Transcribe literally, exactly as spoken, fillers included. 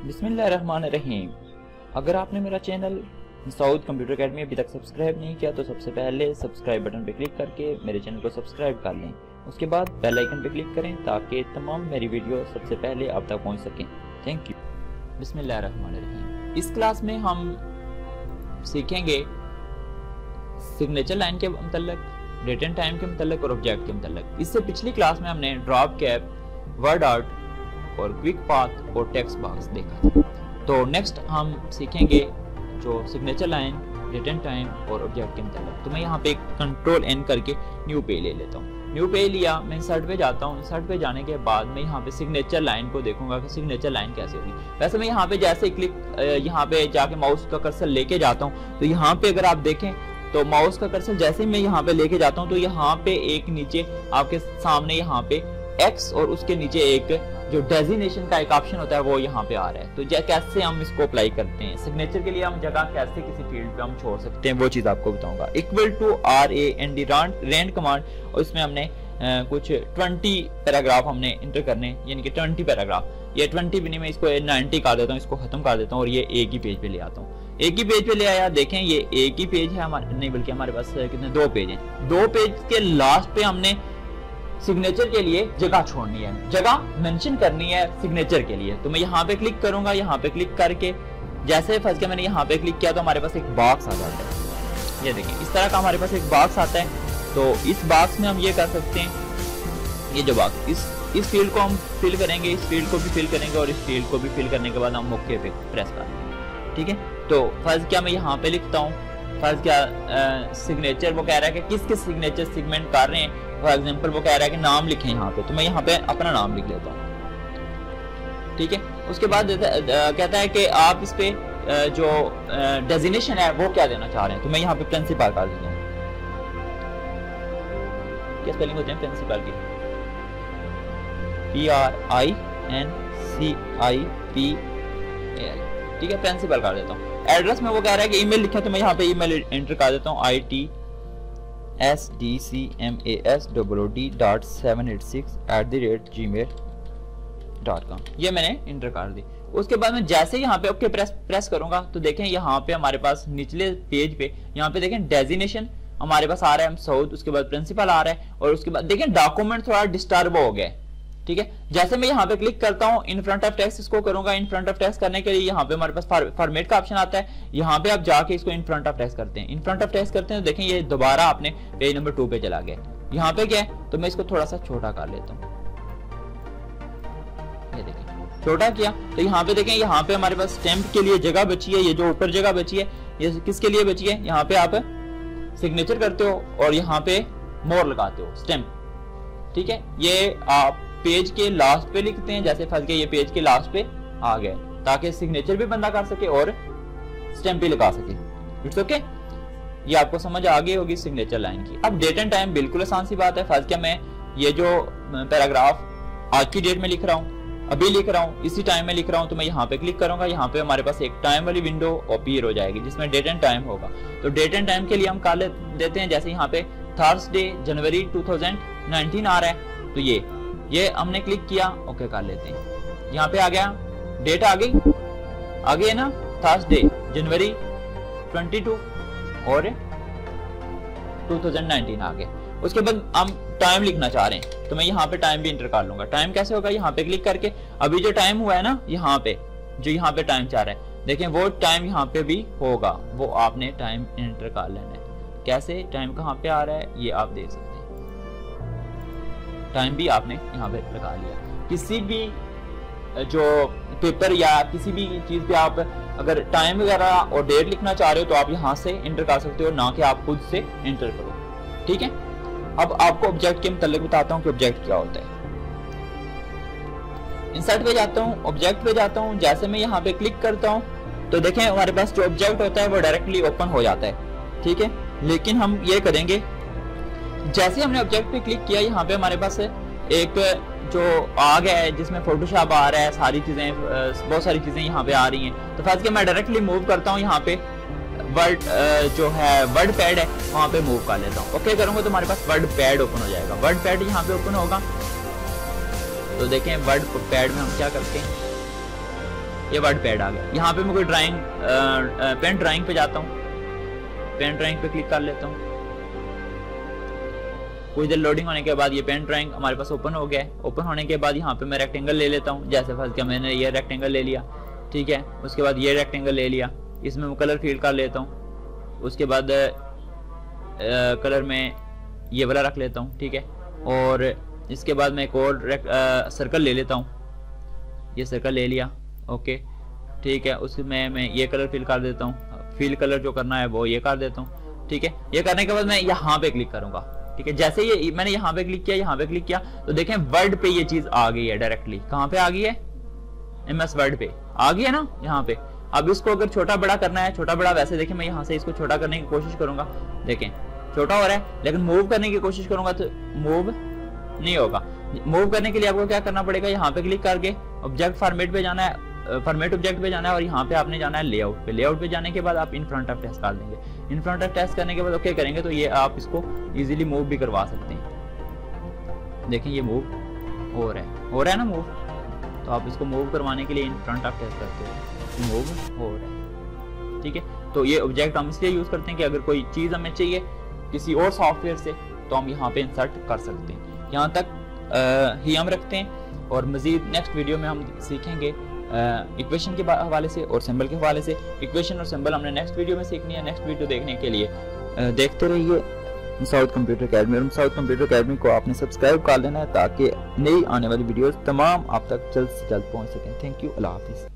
बिस्मिल्लाहिर्रहमानिर्रहीम। अगर आपने मेरा चैनल सऊद कंप्यूटर अकेडमी अभी तक सब्सक्राइब नहीं किया तो सबसे पहले सब्सक्राइब बटन पर क्लिक करके मेरे चैनल को सब्सक्राइब कर लें। उसके बाद बेल आइकन पर क्लिक करें ताकि तमाम मेरी वीडियो सबसे पहले आप तक पहुंच सकें। Thank you. बिस्मिल्लाहिर्रहमानिर्रहीम। इस क्लास में हम सीखेंगे सिग्नेचर लाइन के मतलब, डेट एंड टाइम के मतलब और ऑब्जेक्ट के मतलब। इससे पिछली क्लास में हमने ड्रॉप कैप, वर्ड आर्ट और क्विक पाथ और टेक्स्ट बॉक्स देखा था। तो नेक्स्ट हम सीखेंगे जो signature line, date and time और ऑब्जेक्ट के मतलब। तो मैं यहाँ पे कंट्रोल एन करके न्यू पे ले लेता हूँ। न्यू पे लिया, मैं इंसर्ट पे जाता हूँ। इंसर्ट पे जाने के बाद मैं यहाँ पे सिग्नेचर लाइन को देखूंगा कि सिग्नेचर लाइन कैसे होगी। वैसे मैं यहाँ पे जैसे क्लिक यहाँ पे जाके माउस का कर्सर लेके जाता हूँ तो यहाँ पे अगर आप देखें तो माउस का कर्सर जैसे मैं यहाँ पे लेके जाता हूँ तो यहाँ पे एक नीचे आपके सामने यहाँ पे एक्स और उसके नीचे एक जो डेजिग्नेशन का एक ऑप्शन होता है वो यहाँ पे आ रहा है। तो कैसे हम इसको अप्लाई करते हैं, सिग्नेचर के लिए हम जगह कैसे किसी फील्ड पे हम छोड़ सकते हैं वो चीज आपको बताऊंगा। Equal to R A N D rand command, और इसमें हमने आ, कुछ बीस पैराग्राफ हमने इंटर करने, यानी कि बीस पैराग्राफ। ये बीस भी नहीं, मैं इसको नब्बे कर देता हूँ, इसको खत्म कर देता हूँ और ये एक ही पेज पे ले आता हूँ। एक ही पेज पे ले आया, देखें ये एक ही पेज है हमारे, नहीं बल्कि हमारे पास कितने दो पेज हैं। दो पेज के लास्ट पे हमने सिग्नेचर के लिए जगह छोड़नी है, जगह मेंशन करनी है सिग्नेचर के लिए। तो मैं यहाँ पे क्लिक करूंगा, यहाँ पे क्लिक करके जैसे फंस के मैंने यहाँ पे क्लिक किया तो हमारे पास एक बॉक्स आ जाता है। ये देखें इस तरह का हमारे पास एक बॉक्स आता है। तो इस बॉक्स में हम ये कर सकते हैं, ये जो बॉक्स, इस इस फील्ड को हम फिल करेंगे, इस फील्ड को भी फिल करेंगे और इस फील्ड को भी फिल करने के बाद हम ओके पे प्रेस करेंगे। ठीक है, तो फर्ज क्या मैं यहाँ पे लिखता हूँ, फर्ज क्या सिग्नेचर वो कह रहा है कि किस किस सिग्नेचर सिगमेंट कर रहे हैं। फॉर एग्जांपल वो कह रहा है कि नाम लिखें यहाँ पे, तो मैं यहाँ पे अपना नाम लिख लेता हूँ। ठीक है, उसके बाद कहता है कि आप इस पे जो डेजिग्नेशन है वो क्या देना चाह रहे हैं, तो मैं यहाँ पे प्रिंसिपल कर देता हूँ। क्या स्पेलिंग होते हैं प्रिंसिपल की? P R I N C I P L. ठीक है, प्रिंसिपल कर देता हूँ। एड्रेस में वो कह रहा है कि ईमेल लिखा, तो मैं यहाँ पे ईमेल एंटर कर देता हूँ, I T S D C M A S W D dot seven eight six at the rate Gmail dot com. ये मैंने इंटर कर दी। उसके बाद मैं जैसे यहाँ पे ओके प्रेस प्रेस करूंगा तो देखें यहाँ पे हमारे पास निचले पेज पे यहाँ पे देखें डेजिग्नेशन हमारे पास आ रहा है सऊद, उसके बाद प्रिंसिपल आ रहा है और उसके बाद देखें डॉक्यूमेंट थोड़ा डिस्टर्ब हो गया। ठीक है, जैसे मैं यहाँ पे क्लिक करता हूँ, इन फ्रंट ऑफ टेक्स्ट इसको करूंगा। इन फ्रंट ऑफ टेक्स्ट करने के लिए यहाँ पे हमारे पास फॉर्मेट का ऑप्शन आता है। यहाँ पे आप जाके इसको इन फ्रंट ऑफ टेक्स्ट करते हैं। इन फ्रंट ऑफ टेक्स्ट करते हैं तो देखें ये दोबारा आपने पेज नंबर टू पे चला गया। यहाँ पे क्या है, तो मैं इसको थोड़ा सा छोटा कर लेता हूँ। ये देखें छोटा किया तो यहाँ पे देखें, यहाँ पे हमारे पास स्टैम्प के लिए जगह बची है। ये जो ऊपर जगह बची है ये किसके लिए बची है, यहाँ पे आप सिग्नेचर करते हो और यहाँ पे मोर लगाते हो, स्टैम्प। ठीक है, ये आप पेज के लास्ट पे लिखते हैं। जैसे फंस गए, ये पेज के लास्ट पे आ गए ताकि सिग्नेचर भी बंदा कर सके और स्टैम्प भी लगा सके। इट्स ओके, ये आपको समझ आ गई होगी सिग्नेचर लाइन की। अब डेट एंड टाइम बिल्कुल आसान सी बात है। फंस क्या, मैं ये जो पैराग्राफ आज की डेट में लिख रहा हूँ, अभी लिख रहा हूँ, इसी टाइम में लिख रहा हूँ, तो मैं यहाँ पे क्लिक करूंगा। यहाँ पे हमारे पास एक टाइम वाली विंडो अपीयर हो जाएगी जिसमें डेट एंड टाइम होगा। तो डेट एंड टाइम के लिए हम कर देते हैं, जैसे यहाँ पे Thursday January two thousand nineteen आ रहा है, तो ये ये हमने क्लिक किया, ओके कर लेते हैं। यहाँ पे आ गया, डेट आ गई आ गई है ना, थर्सडे जनवरी बाईस और टू थाउजेंड नाइनटीन आ गए। उसके बाद हम टाइम लिखना चाह रहे हैं तो मैं यहाँ पे टाइम भी इंटर कर लूंगा। टाइम कैसे होगा, यहाँ पे क्लिक करके अभी जो टाइम हुआ है ना, यहाँ पे जो यहाँ पे टाइम चाह रहा है, देखें वो टाइम यहाँ पे भी होगा, वो आपने टाइम एंटर कर लेना है। कैसे, टाइम कहाँ पे आ रहा है ये आप देख सकते हैं, टाइम भी आपने यहाँ पे लगा लिया। किसी भी जो पेपर या किसी भी चीज पे आप अगर टाइम वगैरह और डेट लिखना चाह रहे हो तो आप यहाँ से एंटर कर सकते हो, ना कि आप खुद से एंटर करो। ठीक है, अब आपको ऑब्जेक्ट के मतलब बताता हूँ कि ऑब्जेक्ट क्या होता है। इंसर्ट पे जाता हूँ, ऑब्जेक्ट पे जाता हूँ। जैसे मैं यहाँ पे क्लिक करता हूँ तो देखें हमारे पास जो ऑब्जेक्ट होता है वो डायरेक्टली ओपन हो जाता है। ठीक है, लेकिन हम ये करेंगे, जैसे हमने ऑब्जेक्ट पे क्लिक किया यहाँ पे हमारे पास एक जो आ गया है जिसमें फोटोशॉप आ रहा है, सारी चीजें, बहुत सारी चीजें यहाँ पे आ रही हैं। तो फर्स्ट के मैं डायरेक्टली मूव करता हूँ, यहाँ पे वर्ड जो है वर्ड पैड है वहाँ पे मूव कर लेता हूँ। ओके करूंगा तो हमारे पास वर्ड पैड ओपन हो जाएगा। वर्ड पैड यहाँ पे ओपन होगा तो देखें वर्ड पैड में हम क्या करते हैं, ये वर्ड पैड आ गया। यहाँ पे मैं कोई ड्राइंग पेन ड्राइंग पे जाता हूँ, पेन ड्राइंग पे क्लिक कर लेता हूँ। कुछ देर लोडिंग होने के बाद ये पेन ड्राइंग हमारे पास ओपन हो गया है। ओपन होने के बाद यहाँ पे मैं रेक्टेंगल ले लेता हूँ, जैसे फर्स्ट क्या मैंने ये रेक्टेंगल ले लिया, ठीक है। उसके बाद ये रेक्टेंगल ले लिया, इसमें मैं कलर फील कर लेता हूँ। उसके बाद आ, कलर में ये वाला रख लेता हूँ, ठीक है। और इसके बाद मैं एक और सर्कल ले लेता हूँ, ये सर्कल ले लिया, ओके, ठीक है। उसमें मैं ये कलर फिल कर देता हूँ, फिल कलर जो करना है वो ये कर देता हूँ, ठीक है। ये करने के बाद मैं यहाँ पे क्लिक करूंगा, ठीक है। जैसे ये मैंने यहाँ पे क्लिक किया, यहाँ पे क्लिक किया तो देखें वर्ड पे ये चीज आ गई है डायरेक्टली। कहाँ पे आ गई है? एम एस वर्ड पे आ गई है ना, यहाँ पे। अब इसको अगर छोटा बड़ा करना है, छोटा बड़ा वैसे देखें मैं यहाँ से इसको छोटा करने की कोशिश करूंगा, देखें छोटा हो रहा है, लेकिन मूव करने की कोशिश करूंगा तो मूव नहीं होगा। मूव करने के लिए आपको क्या करना पड़ेगा, यहाँ पे क्लिक करके ऑब्जेक्ट फॉर्मेट पे जाना है, फॉर्मेट ऑब्जेक्ट पे जाना है और यहाँ पे आपने जाना है लेआउट पे। लेआउट पे जाने के बाद आप इन फ्रंट ऑफ टेस्ट कर देंगे। इन फ्रंट ऑफ टेस्ट करने के बाद ओके करेंगे तो ये आप इसको इजीली मूव भी करवा सकते हैं। देखें ये मूव हो रहा है, हो रहा है ना मूव। तो आप इसको मूव करवाने के लिए इन फ्रंट ऑफ टेस्ट करते हो, मूव हो रहा है, ठीक है। तो ये ऑब्जेक्ट हम इसलिए यूज करते हैं कि अगर कोई चीज हमें चाहिए किसी और सॉफ्टवेयर से तो हम यहाँ पे इंसर्ट कर सकते हैं। यहाँ तक आ, ही हम रखते हैं और मजीद नेक्स्ट वीडियो में हम सीखेंगे इक्वेशन के हवाले से और सिंबल के हवाले से। इक्वेशन और सिंबल हमने नेक्स्ट वीडियो में सीखनी है। नेक्स्ट वीडियो देखने के लिए आ, देखते रहिए साउथ कंप्यूटर अकेडमी। और साउथ कंप्यूटर अकेडमी को आपने सब्सक्राइब कर लेना है ताकि नई आने वाली वीडियोस तमाम आप तक जल्द से जल्द पहुंच सकें। थैंक यू, अल्लाह हाफिज़।